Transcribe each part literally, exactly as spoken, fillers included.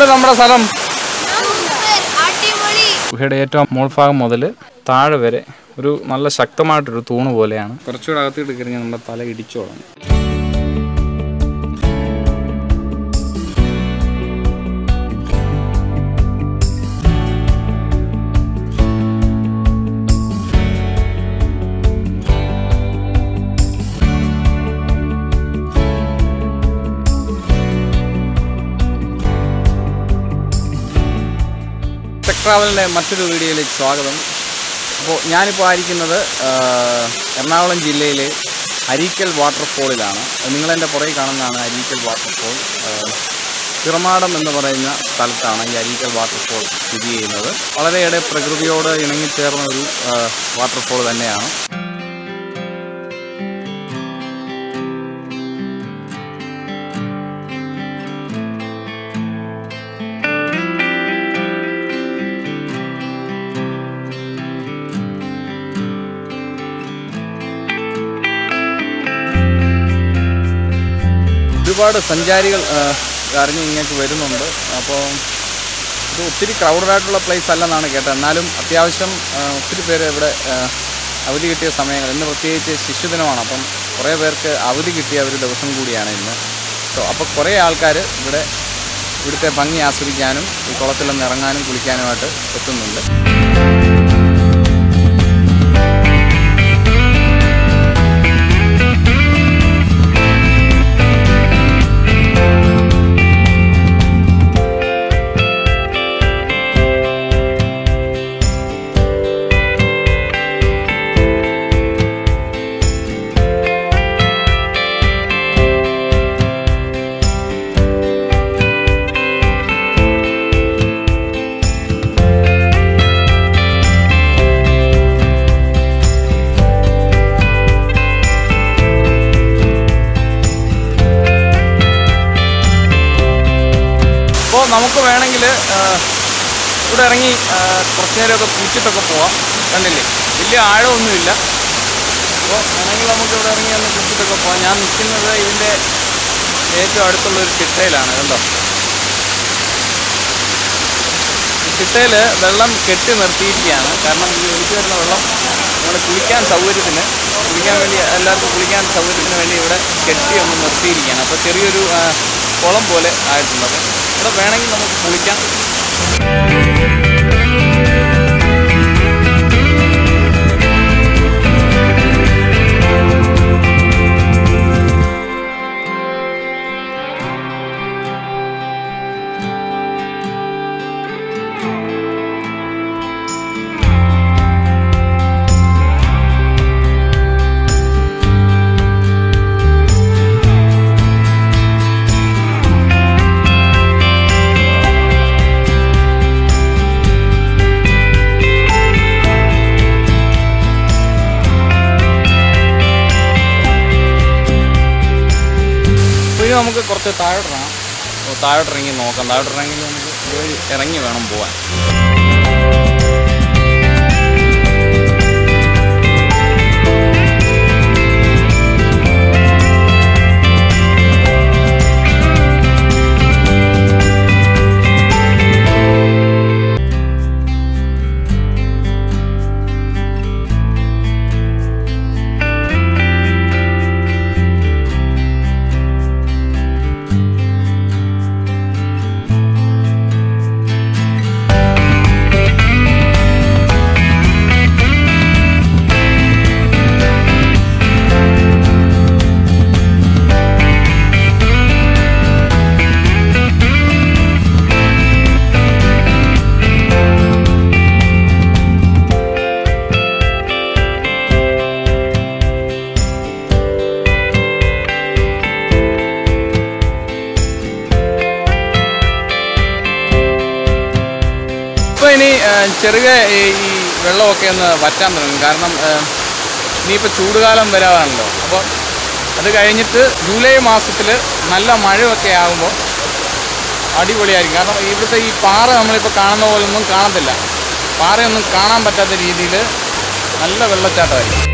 എങ്ങനെയുണ്ട് നമ്മുടെ സ്ഥലം? ഗുഹയുടെ ഏറ്റവും മോൾഭാഗം മുതൽ താഴെ വരെ ഒരു നല്ല ശക്തമായിട്ടൊരു തൂണ് പോലെയാണ്. കുറച്ചുകൂടെ അകത്തിട്ട് കഴിഞ്ഞാൽ നമ്മുടെ തല ഇടിച്ചോളാം. ട്രാവലിൻ്റെ മറ്റൊരു വീഡിയോയിലേക്ക് സ്വാഗതം. അപ്പോൾ ഞാനിപ്പോൾ ആയിരിക്കുന്നത് എറണാകുളം ജില്ലയിലെ അരീക്കൽ വാട്ടർഫോളിലാണ്. നിങ്ങളെൻ്റെ പുറകെ കാണുന്നതാണ് അരീക്കൽ വാട്ടർഫോൾ. പിറമാടം എന്ന് പറയുന്ന സ്ഥലത്താണ് ഈ അരീക്കൽ വാട്ടർഫോൾ സ്ഥിതി ചെയ്യുന്നത്. വളരെയേറെ പ്രകൃതിയോട് ഇണങ്ങിച്ചേർന്ന ഒരു വാട്ടർഫോൾ തന്നെയാണ്. ഒരുപാട് സഞ്ചാരികൾ അറിഞ്ഞ് ഇങ്ങോട്ട് വരുന്നുണ്ട്. അപ്പോൾ ഇത് ഒത്തിരി ക്രൗഡഡായിട്ടുള്ള പ്ലേസ് അല്ലെന്നാണ് കേട്ടത്. എന്നാലും അത്യാവശ്യം ഒത്തിരി പേര് ഇവിടെ അവധി കിട്ടിയ സമയങ്ങൾ, ഇന്ന് പ്രത്യേകിച്ച് ശിശുദിനമാണ്. അപ്പം കുറേ പേർക്ക് അവധി കിട്ടിയ ഒരു ദിവസം കൂടിയാണ് ഇന്ന്. സോ അപ്പോൾ കുറേ ആൾക്കാർ ഇവിടെ ഇവിടുത്തെ ഭംഗി ആസ്വദിക്കാനും ഈ കുളത്തിലൊന്ന് ഇറങ്ങാനും കുളിക്കാനുമായിട്ട് എത്തുന്നുണ്ട്. അപ്പോൾ നമുക്ക് വേണമെങ്കിൽ ഇവിടെ ഇറങ്ങി കുറച്ച് നേരമൊക്കെ കുളിച്ചിട്ടൊക്കെ പോവാം. കണ്ടില്ലേ, വലിയ ആഴമൊന്നുമില്ല. അപ്പോൾ വേണമെങ്കിൽ നമുക്ക് ഇവിടെ ഇറങ്ങി ഒന്ന് കുളിച്ചിട്ടൊക്കെ പോവാം. ഞാൻ നിൽക്കുന്നത് ഇതിൻ്റെ ഏറ്റവും അടുത്തുള്ളൊരു ചിട്ടയിലാണ്. കണ്ടോ, ഈ ചിട്ടയിൽ വെള്ളം കെട്ടി നിർത്തിയിരിക്കുകയാണ്. കാരണം ഈ ഒലിച്ചു വരുന്ന വെള്ളം നമ്മൾ കുളിക്കാൻ സൗകര്യത്തിന് കുളിക്കാൻ വേണ്ടി എല്ലാവർക്കും കുളിക്കാൻ സൗകര്യത്തിന് വേണ്ടി ഇവിടെ കെട്ടി ഒന്ന് നിർത്തിയിരിക്കുകയാണ്. അപ്പോൾ ചെറിയൊരു കുളം പോലെ ആയിട്ടുണ്ട്. അപ്പോൾ ഇവിടെ വേണമെങ്കിൽ നമുക്ക് കുളിക്കാം. നമുക്ക് കുറച്ച് താഴോട്ടിറങ്ങാം. താഴോട്ടിറങ്ങി നോക്കാം. താഴോട്ടിറങ്ങി നമുക്ക് ഇറങ്ങി വേണം പോകാൻ. ഇപ്പോൾ ഇനി ചെറുക ഈ വെള്ളമൊക്കെ ഒന്ന് വറ്റാൻ തുടങ്ങും. കാരണം ഇനിയിപ്പോൾ ചൂടുകാലം വരാതാണല്ലോ. അപ്പോൾ അത് കഴിഞ്ഞിട്ട് ജൂലൈ മാസത്തിൽ നല്ല മഴയൊക്കെ ആകുമ്പോൾ അടിപൊളിയായിരിക്കും. കാരണം ഇവിടുത്തെ ഈ പാറ നമ്മളിപ്പോൾ കാണുന്ന പോലൊന്നും കാണത്തില്ല. പാറയൊന്നും കാണാൻ പറ്റാത്ത രീതിയിൽ നല്ല വെള്ളച്ചാട്ടമായിരിക്കും.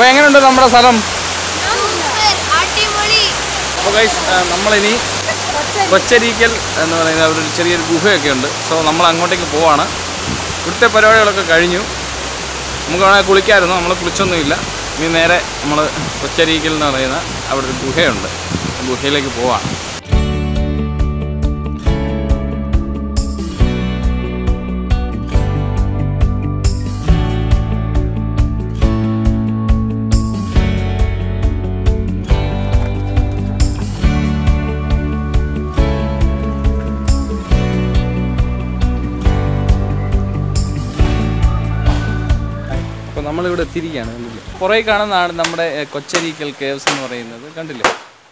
അപ്പോൾ എങ്ങനെയുണ്ട് നമ്മുടെ സ്ഥലം? അപ്പോൾ ഗൈസ് നമ്മളിനി കൊച്ചരീക്കൽ എന്ന് പറയുന്ന ഒരു ചെറിയൊരു ഗുഹയൊക്കെ ഉണ്ട്. സോ നമ്മൾ അങ്ങോട്ടേക്ക് പോവാണ്. ഇവിടുത്തെ പരിപാടികളൊക്കെ കഴിഞ്ഞു. നമുക്ക് വേണമെങ്കിൽ കുളിക്കാമായിരുന്നു, നമ്മൾ കുളിച്ചൊന്നുമില്ല. ഇനി നേരെ നമ്മൾ കൊച്ചരീക്കൽ എന്ന് പറയുന്ന അവിടെ ഒരു ഗുഹയുണ്ട്, ഗുഹയിലേക്ക് പോവാണ്. നമ്മളിവിടെ എത്തിയിരിക്കുകയാണ്. കണ്ടില്ലേ, കുറേ കാണുന്നതാണ് നമ്മുടെ കൊച്ചരീക്കൽ കേവ്സ് എന്ന് പറയുന്നത്. കണ്ടില്ലേ,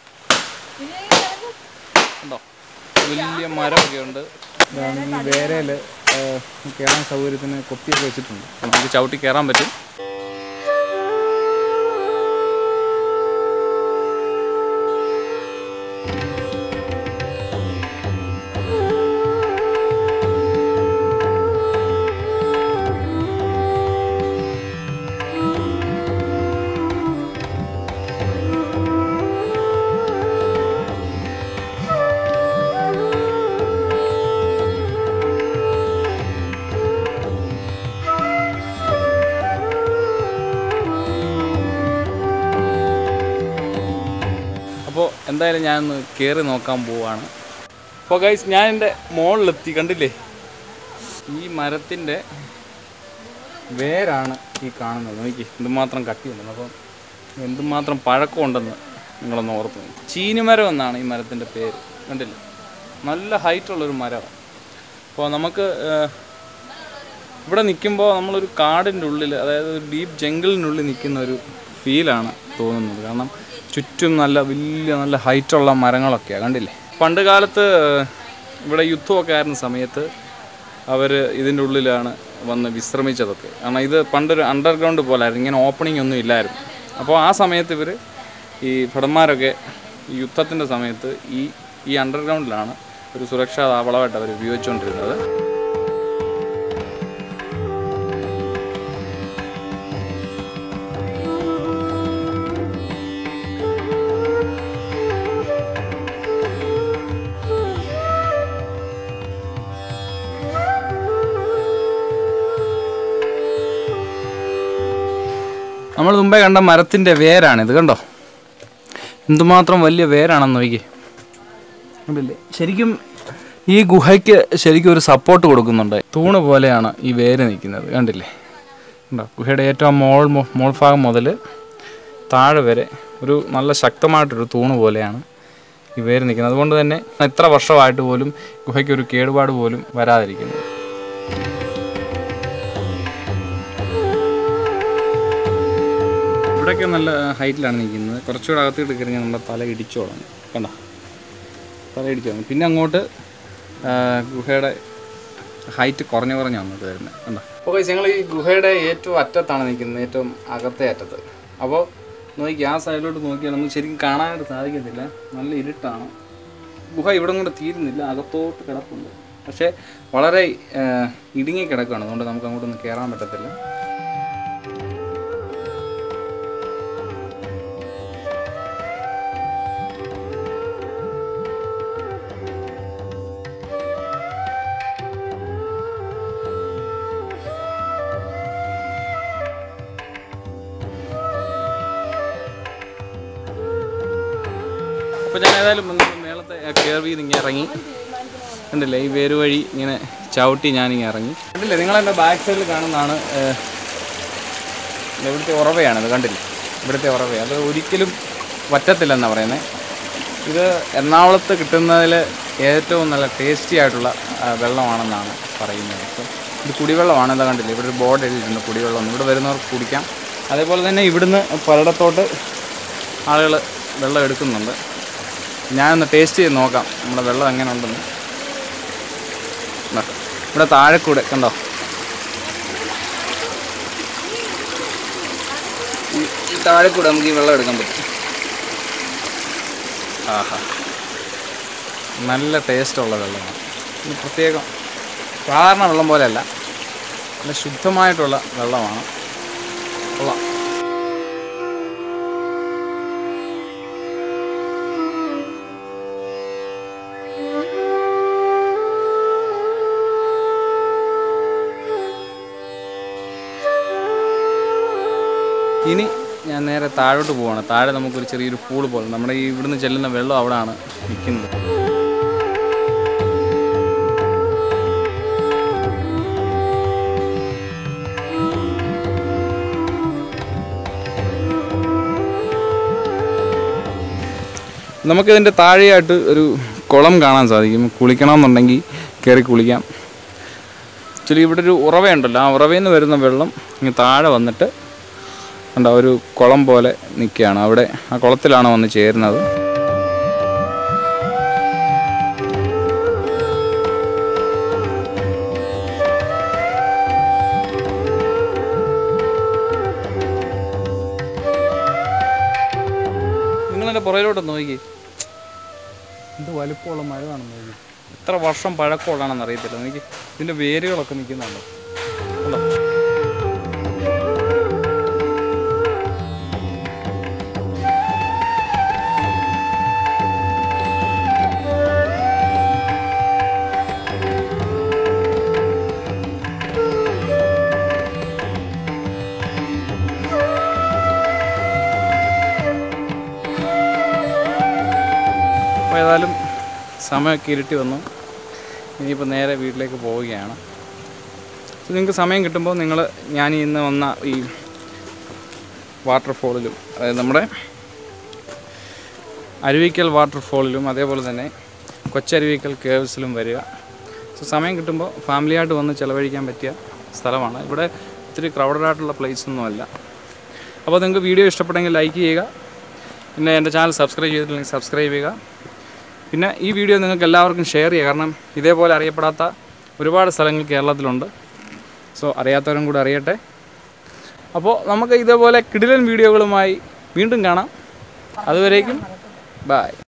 ഉണ്ടോ, വലിയ മരമൊക്കെ ഉണ്ട്. ഈ വേരയിൽ കയറാൻ സൗകര്യത്തിന് കൊത്തിയൊക്കെ വെച്ചിട്ടുണ്ട്. നമുക്ക് ചവിട്ടി കയറാൻ പറ്റും. അപ്പോൾ എന്തായാലും ഞാനൊന്ന് കയറി നോക്കാൻ പോവാണ്. അപ്പോൾ ഗൈസ് ഞാൻ എൻ്റെ മുകളിലെത്തി. കണ്ടില്ലേ, ഈ മരത്തിൻ്റെ വേരാണ് ഈ കാണുന്നത്. നോക്കി എന്തുമാത്രം കട്ടിയുണ്ടെന്ന്. അപ്പം എന്തുമാത്രം പഴക്കമുണ്ടെന്ന് നിങ്ങളൊന്ന് ഓർത്ത്. ചീനിമരം എന്നാണ് ഈ മരത്തിൻ്റെ പേര്. കണ്ടില്ലേ, നല്ല ഹൈറ്റുള്ളൊരു മരമാണ്. അപ്പോൾ നമുക്ക് ഇവിടെ നിൽക്കുമ്പോൾ നമ്മളൊരു കാടിൻ്റെ ഉള്ളിൽ, അതായത് ഒരു ഡീപ്പ് ജംഗിളിനുള്ളിൽ നിൽക്കുന്ന ഒരു ഫീലാണ് തോന്നുന്നത്. കാരണം ചുറ്റും നല്ല വലിയ നല്ല ഹൈറ്റുള്ള മരങ്ങളൊക്കെയാണ്. കണ്ടില്ലേ, പണ്ട് കാലത്ത് ഇവിടെ യുദ്ധമൊക്കെ ആയിരുന്ന സമയത്ത് അവർ ഇതിൻ്റെ ഉള്ളിലാണ് വന്ന് വിശ്രമിച്ചതൊക്കെ. കാരണം ഇത് പണ്ടൊരു അണ്ടർഗ്രൗണ്ട് പോലായിരുന്നു, ഇങ്ങനെ ഓപ്പണിംഗ് ഒന്നും ഇല്ലായിരുന്നു. അപ്പോൾ ആ സമയത്ത് ഇവർ ഈ ഭടന്മാരൊക്കെ ഈ യുദ്ധത്തിൻ്റെ സമയത്ത് ഈ ഈ അണ്ടർഗ്രൗണ്ടിലാണ് ഒരു സുരക്ഷാ താവളമായിട്ട് അവർ ഉപയോഗിച്ചുകൊണ്ടിരുന്നത്. നമ്മൾ മുമ്പേ കണ്ട മരത്തിൻ്റെ വേരാണിത്. കണ്ടോ, എന്തുമാത്രം വലിയ വേരാണെന്ന് നോക്കി. കണ്ടില്ലേ, ശരിക്കും ഈ ഗുഹയ്ക്ക് ശരിക്കും ഒരു സപ്പോർട്ട് കൊടുക്കുന്നുണ്ട്. തൂണ് പോലെയാണ് ഈ വേര് നിൽക്കുന്നത്. കണ്ടില്ലേ, കണ്ടോ, ഗുഹയുടെ ഏറ്റവും മോൾ മോൾ ഭാഗം മുതൽ താഴെ വരെ ഒരു നല്ല ശക്തമായിട്ടൊരു തൂണ് പോലെയാണ് ഈ വേര് നിൽക്കുന്നത്. അതുകൊണ്ട് തന്നെ എത്ര വർഷമായിട്ട് പോലും ഗുഹയ്ക്കൊരു കേടുപാട് പോലും വരാതിരിക്കുന്നത്. ഇവിടെയൊക്കെ നല്ല ഹൈറ്റിലാണ് നിൽക്കുന്നത്. കുറച്ചുകൂടെ അകത്തോട്ട് കയറിഞ്ഞാൽ നമ്മുടെ തല ഇടിച്ചോളാം. കണ്ടോ, തല ഇടിച്ചോളാം. പിന്നെ അങ്ങോട്ട് ഗുഹയുടെ ഹൈറ്റ് കുറഞ്ഞു കുറഞ്ഞ് വന്നിട്ട് വരുന്നത്. കണ്ടോ. അപ്പോൾ ഞങ്ങൾ ഈ ഗുഹയുടെ ഏറ്റവും അറ്റത്താണ് നിൽക്കുന്നത്, ഏറ്റവും അകത്തെ അറ്റത്ത്. അപ്പോൾ നോക്കി ആ സൈഡിലോട്ട് നോക്കിയാൽ നമുക്ക് ശരിക്കും കാണാനായിട്ട് സാധിക്കത്തില്ല, നല്ല ഇരുട്ടാണ്. ഗുഹ ഇവിടെ കൊണ്ട് തീരുന്നില്ല, അകത്തോട്ട് കിടപ്പുണ്ട്. പക്ഷേ വളരെ ഇടുങ്ങി കിടക്കുകയാണ്, അതുകൊണ്ട് നമുക്ക് അങ്ങോട്ടൊന്നും കയറാൻ പറ്റത്തില്ല. അപ്പോൾ ഞാൻ ഏതായാലും മേളത്തെ കയറി ഇങ്ങനെ ഇറങ്ങി. കണ്ടില്ലേ, ഈ വേര് വഴി ഇങ്ങനെ ചവിട്ടി ഞാനിങ്ങനെ ഇറങ്ങി. കണ്ടില്ലേ, നിങ്ങളെൻ്റെ ബാക്ക് സൈഡിൽ കാണുന്നതാണ് ഇവിടുത്തെ ഉറവയാണിത്. കണ്ടില്ലേ, ഇവിടുത്തെ ഉറവയാണ്. അത് ഒരിക്കലും വറ്റത്തില്ലെന്നാണ് പറയുന്നത്. ഇത് എറണാകുളത്ത് കിട്ടുന്നതിൽ ഏറ്റവും നല്ല ടേസ്റ്റി ആയിട്ടുള്ള വെള്ളമാണെന്നാണ് പറയുന്നത്. അപ്പോൾ ഇത് കുടിവെള്ളമാണ്. എന്താ കണ്ടില്ലേ, ഇവിടെ ഒരു ബോർഡ് എഴുതിയിട്ടുണ്ട് കുടിവെള്ളം. ഇവിടെ വരുന്നവർക്ക് കുടിക്കാം. അതേപോലെ തന്നെ ഇവിടുന്ന് പലയിടത്തോട്ട് ആളുകൾ വെള്ളം എടുക്കുന്നുണ്ട്. ഞാനൊന്ന് ടേസ്റ്റ് ചെയ്ത് നോക്കാം നമ്മുടെ വെള്ളം എങ്ങനെ ഉണ്ടെന്ന്. ഇവിടെ താഴെ കൂടെ കണ്ടോ, ഈ താഴെ കൂടെ നമുക്ക് ഈ വെള്ളം എടുക്കാൻ പറ്റും. ആഹാ, നല്ല ടേസ്റ്റുള്ള വെള്ളമാണ്. ഇത് പ്രത്യേകം സാധാരണ വെള്ളം പോലെയല്ല, നല്ല ശുദ്ധമായിട്ടുള്ള വെള്ളമാണ്. കൊള്ളാം. ഇനി ഞാൻ നേരെ താഴോട്ട് പോവാണ്. താഴെ നമുക്കൊരു ചെറിയൊരു പൂള് പോലെ, നമ്മുടെ ഈ ഇവിടുന്ന് ചെല്ലുന്ന വെള്ളം അവിടെയാണ് നിൽക്കുന്നത്. നമുക്കിതിൻ്റെ താഴെയായിട്ട് ഒരു കുളം കാണാൻ സാധിക്കും. കുളിക്കണമെന്നുണ്ടെങ്കിൽ കയറി കുളിക്കാം. ആക്ച്വലി ഇവിടെ ഒരു ഉറവയുണ്ടല്ലോ, ആ ഉറവയിൽ നിന്ന് വരുന്ന വെള്ളം ഇങ്ങനെ താഴെ വന്നിട്ട് കണ്ടോ ഒരു കുളം പോലെ നിൽക്കുകയാണ്. അവിടെ ആ കുളത്തിലാണ് വന്ന് ചേരുന്നത്. നിങ്ങളെൻ്റെ പുറയിലോട്ട് നോക്കി, എന്ത് വലുപ്പമുള്ള മഴ കാണുന്നു. നോക്കി എത്ര വർഷം പഴക്കമുള്ളതാണെന്ന് അറിയത്തില്ല. എനിക്ക് ഇതിൻ്റെ വേരുകളൊക്കെ നിൽക്കുന്നുണ്ടോ ഉണ്ടോ. അപ്പോൾ ഏതായാലും സമയമൊക്കെ ഇരുട്ടി വന്നു. ഇനിയിപ്പോൾ നേരെ വീട്ടിലേക്ക് പോവുകയാണ്. നിങ്ങൾക്ക് സമയം കിട്ടുമ്പോൾ നിങ്ങൾ ഞാൻ ഇന്ന് വന്ന ഈ വാട്ടർഫോളിലും, അതായത് നമ്മുടെ അരുവിക്കൽ വാട്ടർഫോളിലും അതേപോലെ തന്നെ കൊച്ചരുവിക്കൽ കേവ്സിലും വരിക. സോ സമയം കിട്ടുമ്പോൾ ഫാമിലിയായിട്ട് വന്ന് ചിലവഴിക്കാൻ പറ്റിയ സ്ഥലമാണ്. ഇവിടെ ഒത്തിരി ക്രൗഡഡായിട്ടുള്ള പ്ലേസൊന്നുമല്ല. അപ്പോൾ നിങ്ങൾക്ക് വീഡിയോ ഇഷ്ടപ്പെട്ടെങ്കിൽ ലൈക്ക് ചെയ്യുക. പിന്നെ എൻ്റെ ചാനൽ സബ്സ്ക്രൈബ് ചെയ്തിട്ടില്ലെങ്കിൽ സബ്സ്ക്രൈബ് ചെയ്യുക. പിന്നെ ഈ വീഡിയോ നിങ്ങൾക്ക് എല്ലാവർക്കും ഷെയർ ചെയ്യുക. കാരണം ഇതേപോലെ അറിയപ്പെടാത്ത ഒരുപാട് സ്ഥലങ്ങൾ കേരളത്തിലുണ്ട്. സോ അറിയാത്തവരും കൂടെ അറിയട്ടെ. അപ്പോൾ നമുക്ക് ഇതേപോലെ കിടിലൻ വീഡിയോകളുമായി വീണ്ടും കാണാം. അതുവരേക്കും ബൈ.